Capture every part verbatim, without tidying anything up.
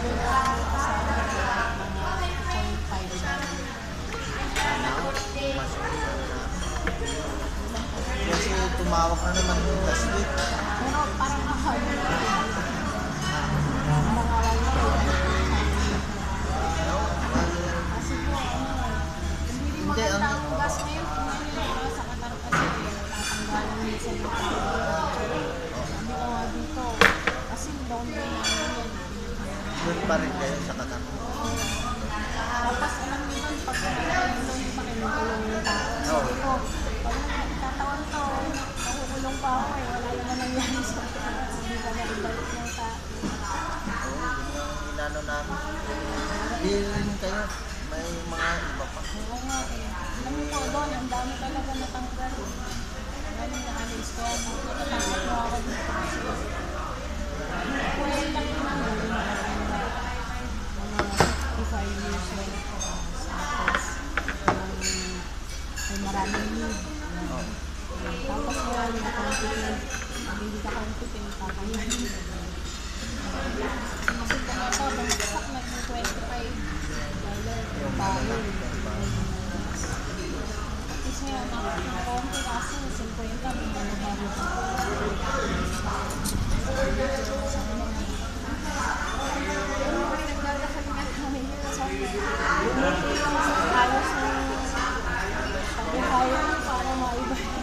Kasi tumawag na naman last week. Pero parang ako. Kasi po, hindi maganda ang gas ngayon. Sa Qatar kasi tatanggalan minsan yung sabi ko nga dito. Kasi down din namin yan. Doon pa rin kayo sa Qatar. Tapos alam niyo nun, pag nagulong pa kayo, nagulong yung tao. Sabi ko, pag nagtatawan to, nakukulong pa ako eh. Wala naman nangyari sa akin. Hindi ba na-ibalik ng sa Inano namin. Bilin kayo. May mga iba pa. Oo nga eh. Alam mo po doon, ang dami talaga natanggal. Ano na alis ko, natatakot mo ako dito. Well, lang naman. Mga fifty-five years old. Tapos, may maraming need. Tapos yan, nakakampitin. Hindi ka kampitin, tatanggalin. Kasi kung ito, bangsak nag-twenty-five dollar per barrel. At least ngayon, nakakampi kasi fifty, may mga barrel pa. Pero nagdadasal nga namin yun kasi ayos na pagkakaya para maiba yung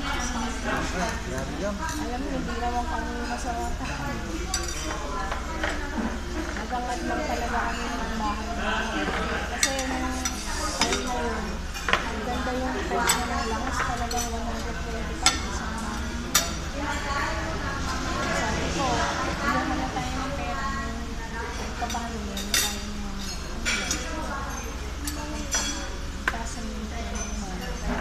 alam mo, hindi naman kami masarap. Nagangad lang talaga kami ng bahay. Kasi nung time na yun, ang ganda yung price na ng langis talagang one twenty-five. Sabi ko, hindi naman na tayo ng pera ng kabalo yun. Tayo ng mga kasi yung pera naman.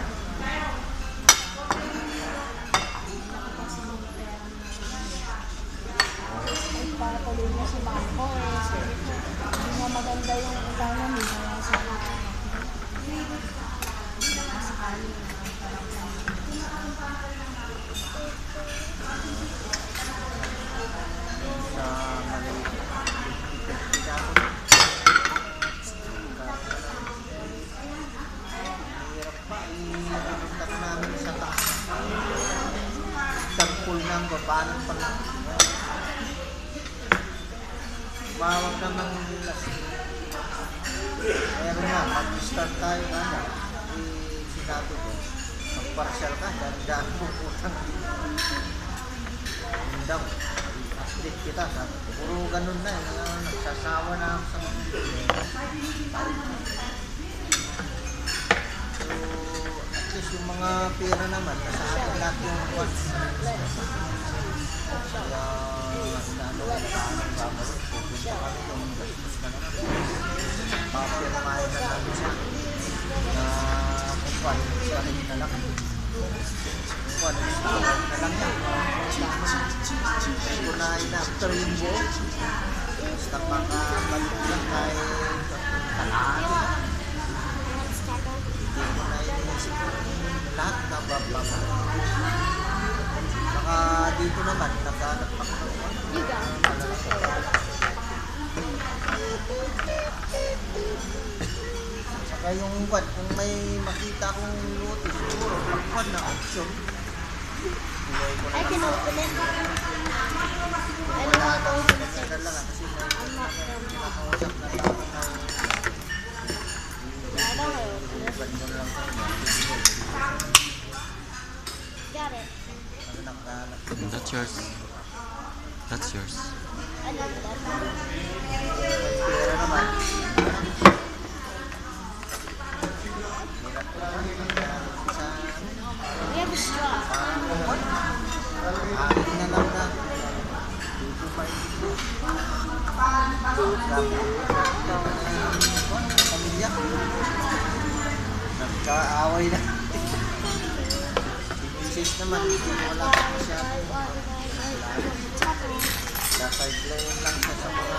Patuloy na si Marco eh. So, hindi nga maganda yung economy. Kaya sa sakali Sa maliit. Hirap pa. Ipuntak namin sa taas. Tagpul ng babanan pa lang. Mawag naman last week. Pero nga, mag-start tayo na ano, eh, sinabi ko, mag-partial ka, daan mo putang daw. Update kita, sabi. Puro ganun na, eh, nagsasawa na ako sa mga. So, at least yung mga pera naman, nasa atin lahat yung watch. Kaya, inaano ko, paano babalik. Pupunta kami kung gastos na naman. Papirmahin na namin siya na kung paano siya rin na lang. Kung paano siya na lang yan. Kung na in-after yung buo, basta makabalik lang kahit talaan. Hindi mo na inisip lahat na bababalik. Baka dito naman, naghanap ako ng saka yung what, kung may makita akong lote, siguro, pagpad na option. ay, kinukulit. Ano nga ito? Nagsagal lang kasi may kinakausap na tao na Ano ngayon? ibad mo lang kayo. Got it. Ano nakahanap. That's yours. That's yours. I love that. Pera naman. We have a straw. Akin na lang na. Dito pa ito. Pamilya. Nagkaaway na. Si Mrs. naman, wala pa siya. Nasa-plane lang siya sa mga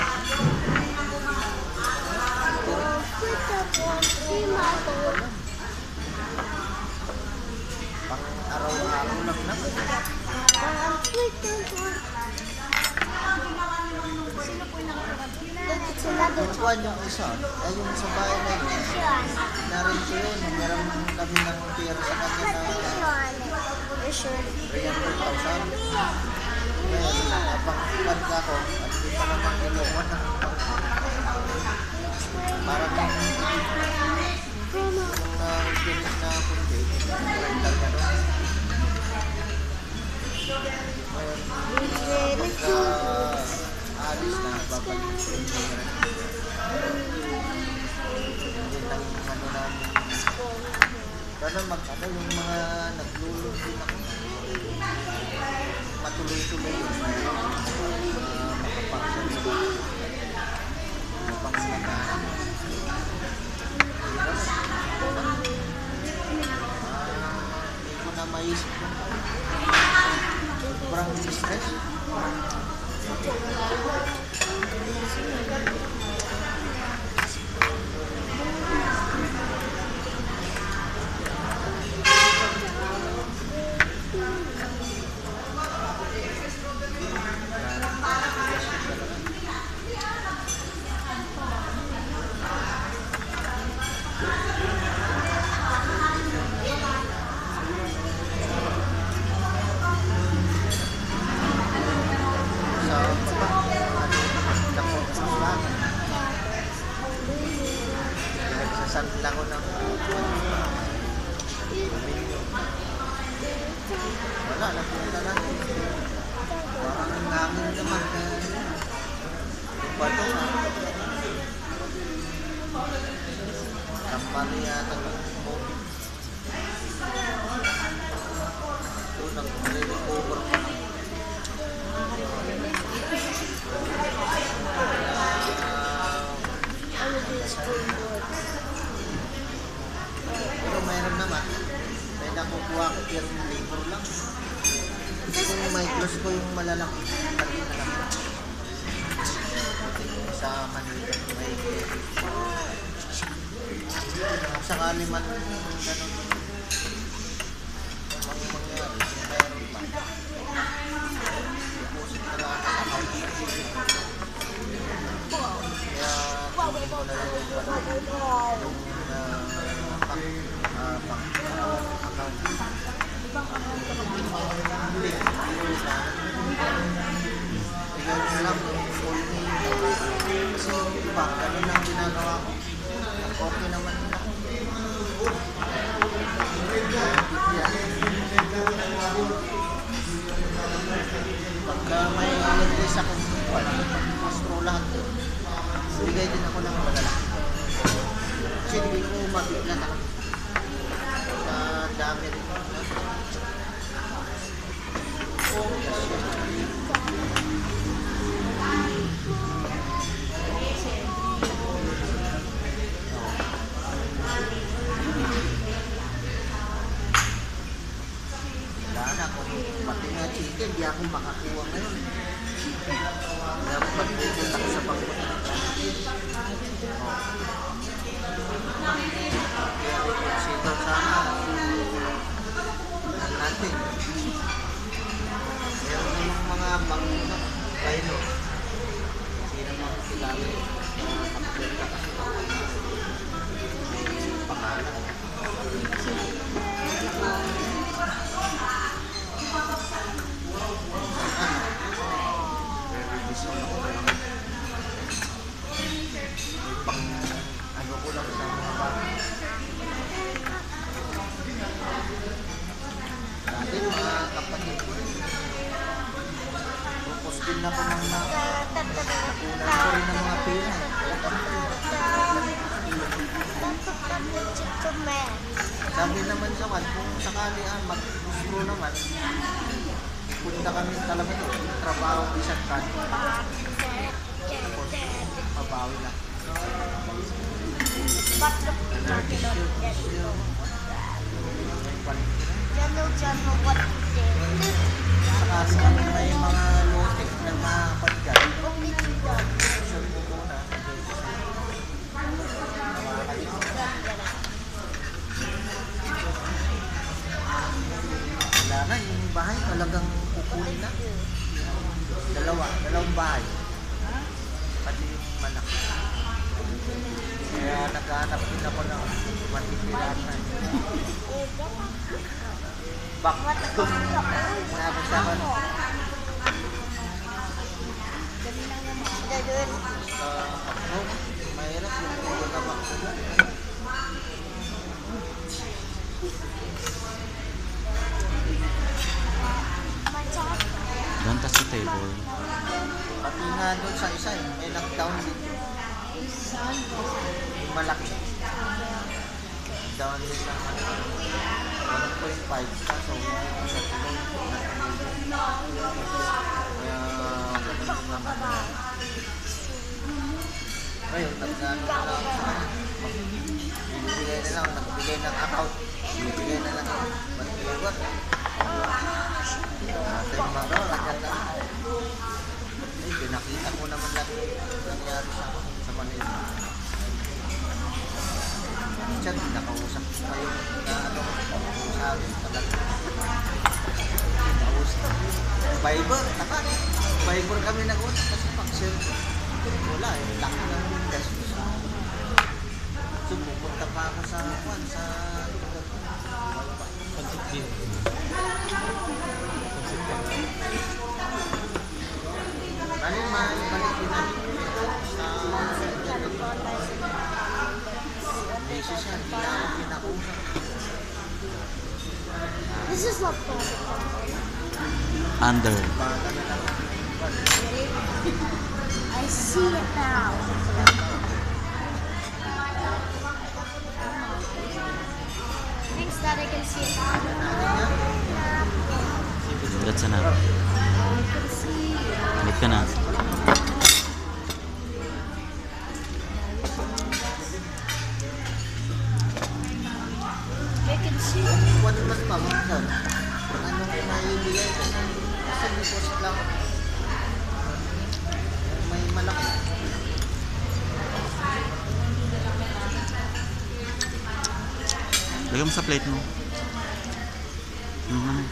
pang araw-araw lang naman. Sino po yung nakatira? Yung kuwan yung isa, ay yung sa bahay na yun, narin ko yun, meron kami ng pera sa kanya na three hundred thousand. Ngayon, napang-kuwan ka ko, at hindi pa naman inuwan ng parang yung na-finish na kundi, rental ka doon. Ngayon, pagka-alis na, babalik ko yung pera. Hindi lang ano namin. Sana mag-ano yung mga naglulutin ako. Matuloy-tuloy yun. Uh, makapangsan nila. Makapangsan na. Hindi ko na maisip yun. Sobrang stress. Sasand lang ko ng wala, napunta lang. Parang ang hangin naman. Yung bato nga. Kampani yata ng movie. Ito, nag-recover pa. Pero mayroon naman, may nakukuha ko yung labor lang. Kasi kung may close ko yung malalaki, pati na lang. Sa Manila, may kung sakali man ganun, ang mangyari, mayroon man. Deposit na lang sa account. Kaya, kunin ko na lang yung yung pang uh, pang uh, account. Hindi, hindi na. Tignan nyo lang yung full name. Kasi yung iba, ganun lang ginagawa ko. Okay naman nila. Pagka may nag-list akong mastro lahat yun, bigay din ako ng malalaki. Kasi hindi ko mabiglan ako. Sa dami rin. Wala na kung pati nga chicken, di ako makakuha ngayon. Kaya pag-pupunta ko sa pangpunta ng chicken. Kaya reconsider sana ang natin. Meron namang mga bangko kayo. Hindi naman kilala na pagpunta kasi may pangalan. Revision ako na lang. May pang ano ko lang sa mga bago. Dati mga kapatid ko rin. Focus din na po ng nakunan ko rin ng mga pera. Sabi naman sa kan, kung sakali ah, mag-gusto naman, punta kami talaga doon, trabaho isang kan. Tapos, mabawi lang. Saka sa may mga lotek na mapadyan, sure mo muna. Wala na, yung bahay talagang kukunin na. Dalawa, dalawang bahay. Pati yung malaki. Kaya naghahanap din ako ng matitirahan. Back to sabi sa akin, Dali lang naman. Gagawin. uh, ako, mahirap yung puro na back to back. Don't touch the table. Pati nga doon sa isa, eh, may lockdown dito. Saan ba? Yung malaki. Down din lang ano, one point five kaso yung sa tulong kaya ganun naman. Ngayon, nagkano na lang sa kanya. Bibigay na lang, nagbigay ng account. Bibigay na lang. Ba't iiwan? Ate yung mga daw, lagyan na. Eh, pinakita ko naman lahat yung nangyari sa, sa Manila. Minsan, nakausap ko pa yung na ano, sabi talaga. Nakausap. Viber, taka. Viber kami nag-usap kasi pag-share. Wala eh, laki ng pesos. So, pupunta pa ako sa kwan, sa lugar ko. Pag-sipin. Bali, balikin natin sa beses yan, hindi na ako pinakusap. This is not fun. Under. Baka na lang. I see it now. Thanks that I can see it now. Diretso na. I can see. Balik ka na. I can see. Kung ano mas pamagsan, anong maibigay ko? Kasi deposit lang ako. May malaki. Lagyan mo sa plate mo. Mhm.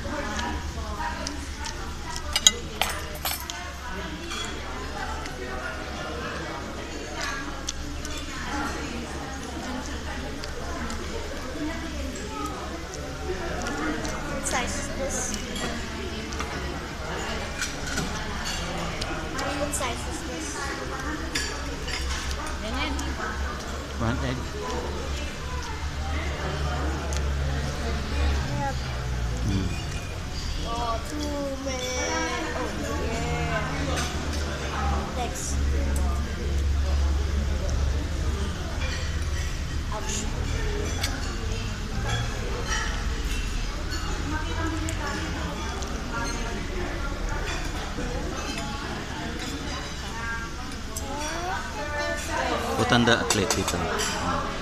What size is this? What size is this? Ganyan. One egg. Yep. Mm. Oh, two man. Oh, yeah. Thanks. Ouch. Put on the plate dito. Mm.